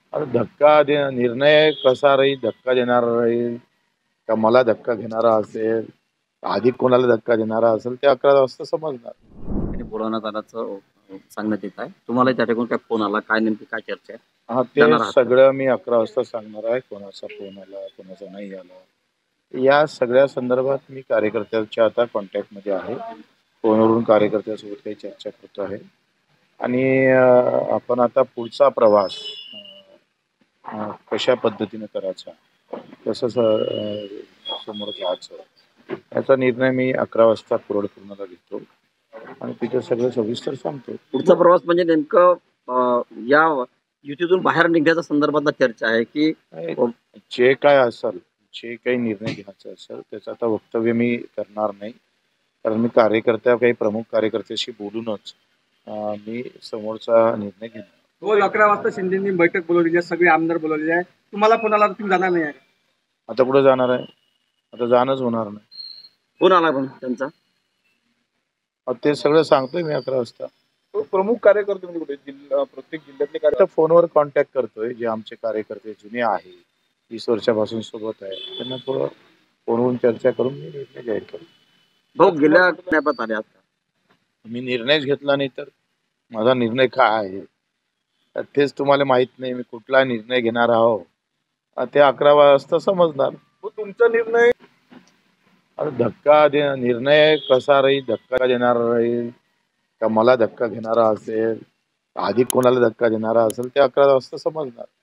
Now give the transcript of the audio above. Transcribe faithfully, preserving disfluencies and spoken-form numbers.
आता धक्का दे निर्णय कसा राहील, धक्का देणारा राहील का मला धक्का घेणारा असेल, आधी कोणाला धक्का देणारा असेल ते अकरा वाजता समजणार. आणि बोलावण्यात आल्याचं अ, सांगण्यात येत आहे. तुम्हाला त्या ठिकाणी काय फोन आला? काय नेमकी काय चर्चा आहे? हां, ते जाणार आहात का? सगळं मी अकरा वाजता सांगणार आहे. कोणाचा फोन आला, कोणाचा नाही आला. या सगळ्या संदर्भात मी कार्यकर्त्यांच्या आता कॉन्टॅक्टमध्ये आहे. फोनवरून कार्यकर्त्यांसोबत काही चर्चा करतो आहे आणि अ, आपण आता पुढचा प्रवास अ, अ, कशा पद्धतीने करायचा, कसं स अ, समोर जायचं, याचा निर्णय मी अकरा वाजता कुरळपूर्णाला पूर्णला घेतो आणि तिथे सगळं सविस्तर सांगतो. पुढचा प्रवास म्हणजे नेमकं अ, या युतीतून बाहेर निघण्याच्या संदर्भातला चर्चा आहे, की नाही, अ, जे काय असेल, जे काही निर्णय घ्यायचा असेल, त्याचं आता वक्तव्य मी करणार नाही. कारण मी कार्यकर्त्या काही प्रमुख कार्यकर्त्याशी बोलूनच अ, मी समोरचा निर्णय घेणार. रोज अकरा वाजता शिंदेंनी बैठक बोलावलेली आहे, सगळे आमदार बोलावलेले आहे. तुम्हाला फोन आला तर तुम्ही जाणार नाही आहे? आता कुठे जाणार आहे? आता जाणंच होणार नाही. फोन आला पण त्यांचा. अहो, ते सगळं सांगतोय मी अकरा वाजता. तो प्रमुख कार्यकर्ते म्हणजे कुठे जिल्हा प्रत्येक जिल्ह्यातले आता कार्यकर्ते फोनवर कॉन्टॅक्ट करतोय, जे आमचे कार्यकर्ते जुने आहे, वीस वर्षापासून सोबत आहे. त्यांना थोडं फोनवरून चर्चा करून मी निर्णय जाहीर करतो. भाऊ राजकुमार गेल्या पाटील टप्प्यात आले आता. मी निर्णयच घेतला नाही तर माझा निर्णय काय आहे? तर तेच तुम्हाला माहीत नाही. मी कुठला निर्णय घेणार आहो, अ, ते अकरा वाजता समजणार. तो तुमचा निर्णय आता धक्का दे निर्णय कसा राहील, धक्का देणारा राहील का मला धक्का घेणारा असेल, आधी कोणाला धक्का देणारा असेल ते अकरा वाजता समजणार.